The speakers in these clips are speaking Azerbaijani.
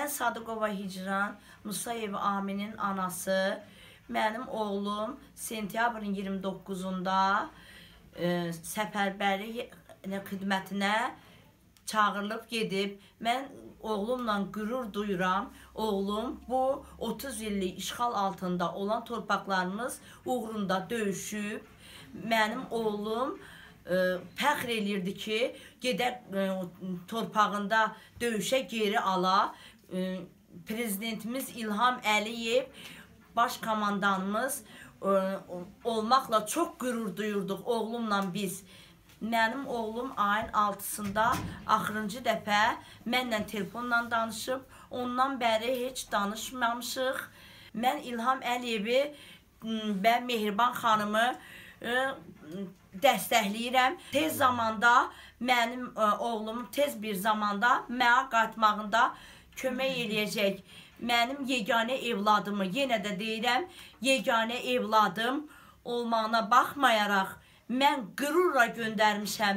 Mən Sadıqova Hicran Musayev Aminin anası. Mənim oğlum sentyabrın 29-unda səfərbərlik xidmətinə çağırılıb gedib. Mən oğlumla qürur duyuram. Oğlum bu 30 illik işğal altında olan torpaqlarımız uğrunda döyüşüb. Mənim oğlum fəxr elirdi ki, gedər torpağında döyüşə geri ala. Prezidentimiz İlham Əliyev, baş komandanımız olmaqla çox qürur duyurduq oğlumla biz. Mənim oğlum ayın 6-sında axırıncı dəfə mənlə telefonla danışıb, ondan bəri heç danışmamışıq. Mən İlham Əliyevi və Mehriban xanımı dəstəkləyirəm. Tez zamanda mənim oğlumun tez bir zamanda mənə qayıtmağında kömək eləyəcək. Mənim yeganə evladımı, yenə də deyirəm, yeganə evladım olmağına baxmayaraq, mən qürurla göndərmişəm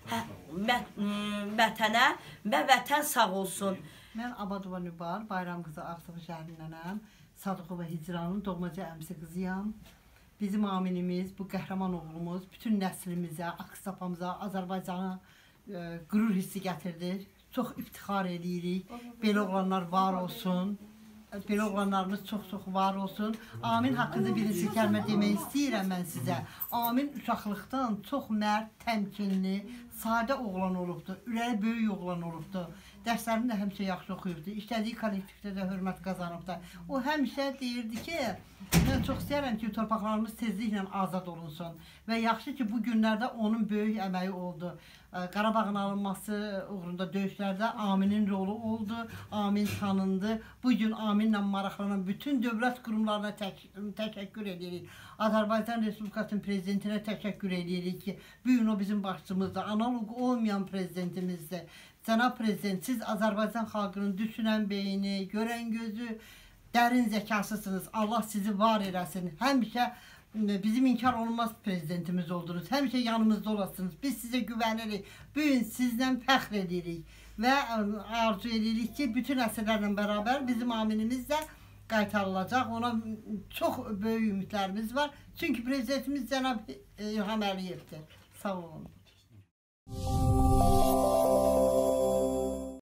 vətənə və vətən sağ olsun. Mən Abadova Nübar, Bayram qızı Ağsafa şəhərindənəm. Sadıqova Hicranın doğmacı əmsi qızıyam. Bizim aminimiz, bu qəhrəman oğlumuz bütün nəslimizə, aqsapamıza, Azərbaycana qürur hissi gətirdi. Çox iftixar edirik. Belə oğlanlar var olsun. Belə oğlanlarımız çox-çox var olsun. Amin haqqında bir neçə kəlmə demək istəyirəm mən sizə. Amin uşaqlıqdan çox mərd, təmkinli, sadə oğlan olubdur. Ürəyi böyük oğlan olubdur. Dərslərini də həmişə yaxşı oxuyubdur. İşlədiyi kollektivdə də hörmət qazanıbdır. O həmişə deyirdi ki, mən çox istəyirəm ki, torpaqlarımız tezliklə azad olunsun. Və yaxşı ki, bu günlərdə onun böyük əməyi oldu. Qarabağın alınması uğrunda döyüşlərdə Aminin rolu oldu, Amin tanındı. Bugün Aminlə maraqlanan bütün dövlət qurumlarına təşəkkür edirik. Azərbaycan Respublikasının prezidentinə təşəkkür edirik ki, bugün o bizim başçımızdır, analog olmayan prezidentimizdir. Cənab prezident, siz Azərbaycan xalqının düşünən beyni, görən gözü, dərin zəkasısınız. Allah sizi var eləsin. Həmişə bizim inkar olunmaz prezidentimiz oldunuz. Həmişə yanımızda olasınız. Biz sizə güvənirik. Bugün sizdən fəxr edirik. Və arzu edirik ki, bütün əsrlərlə bərabər bizim aminimiz də qaytarılacaq. Ona çox böyük ümidlərimiz var. Çünki prezidentimiz cənab İlham Əliyevdir. Sağ olun.